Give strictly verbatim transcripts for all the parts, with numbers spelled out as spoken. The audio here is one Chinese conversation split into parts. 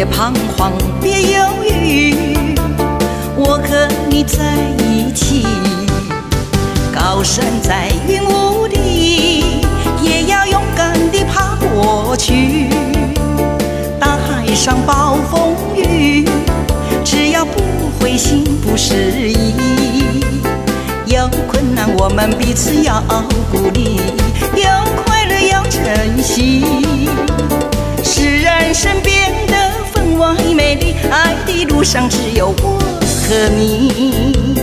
别彷徨，别犹豫，我和你在一起。高山在云雾里，也要勇敢地爬过去。大海上暴风雨，只要不灰心不失意。有困难我们彼此要鼓励，有快乐要珍惜。是人生变得分外美丽，爱的路上只有我和你。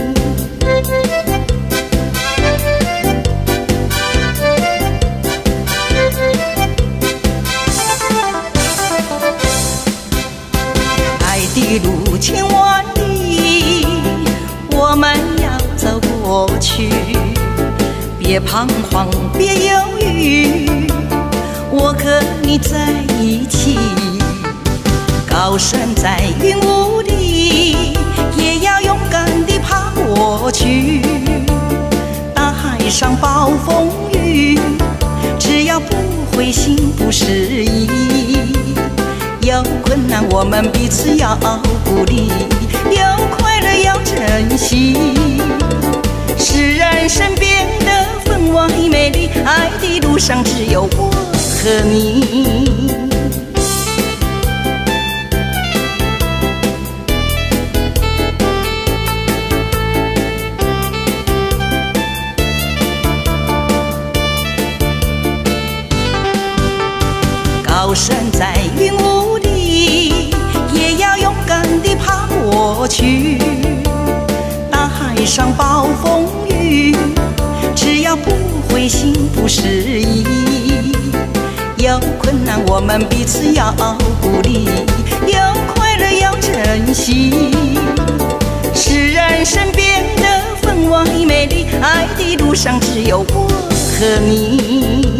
爱的路千万里，我们要走过去。别彷徨，别犹豫，我和你在一起。高山在云雾里，也要勇敢地爬过去。大海上暴风雨，只要不灰心不失意。有困难我们彼此要鼓励，有快乐要珍惜。是人生变得分外美丽，爱的路上只有我和你。高山在云雾里，也要勇敢地爬过去。大海上暴风雨，只要不灰心不失意。有困难我们彼此要鼓励，有快乐要珍惜。是人生变得分外美丽，爱的路上只有我和你。